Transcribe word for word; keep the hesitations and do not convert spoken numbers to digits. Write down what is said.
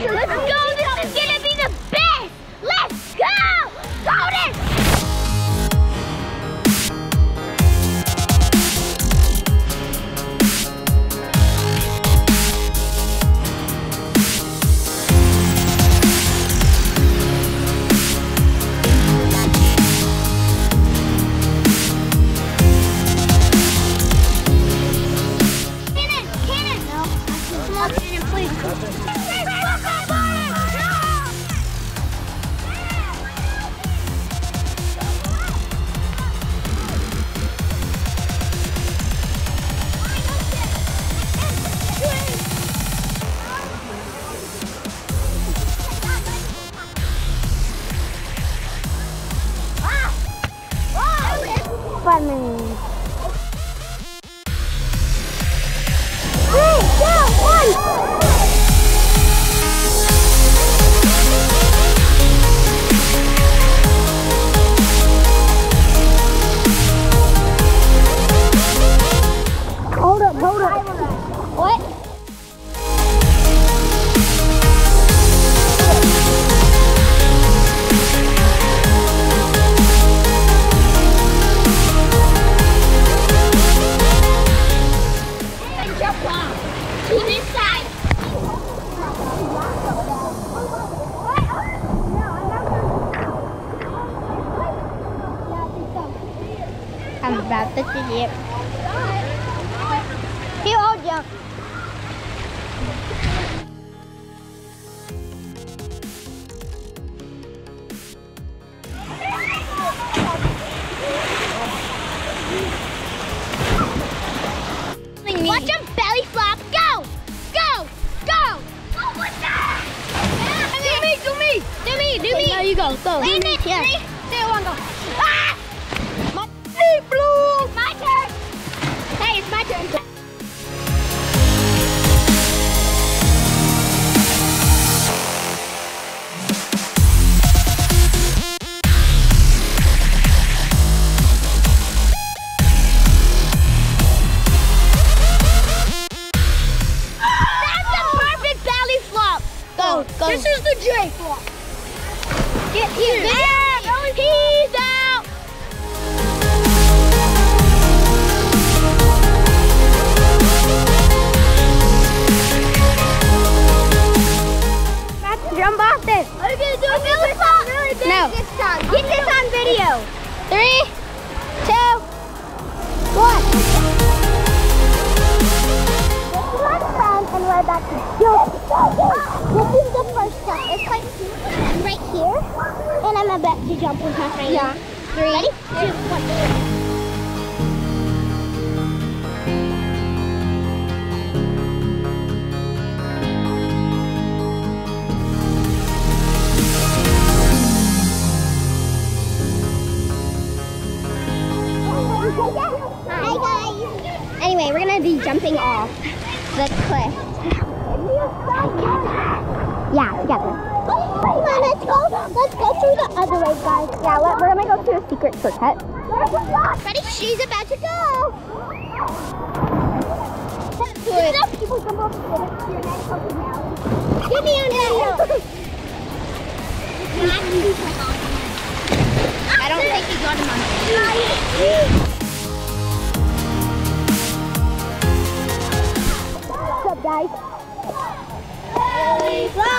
Let's go! This is gonna be the best! Let's go! Golden! Funny. Three, two, one. Hold up, hold up. What? I'm about to see it. Here, I'll jump. Watch him belly flop. Go! Go! Go! Oh, what's that? Do me, do me, do me, do me. There you go, go. Land it. Three, two, one, go. Ah! My blue. My turn. Hey, it's my turn. Go. This is the J flop. Get here. Yeah, he's out. Jump off this. Are you gonna do a belly flop? Really big no. This time. Get this on video. Three, two, one. And we're about to jump. This is the first jump. It's like right here. And I'm about to jump with my friend. Yeah. Three, ready? Two, one. Hi guys. Anyway, we're gonna be jumping off the cliff. Yeah, together. Come on, let's go. Let's go through the other way, guys. Yeah, we're gonna go through a secret shortcut. Ready? She's about to go. Good. People come up Get me on video. I don't think you got him on video. What's up, guys?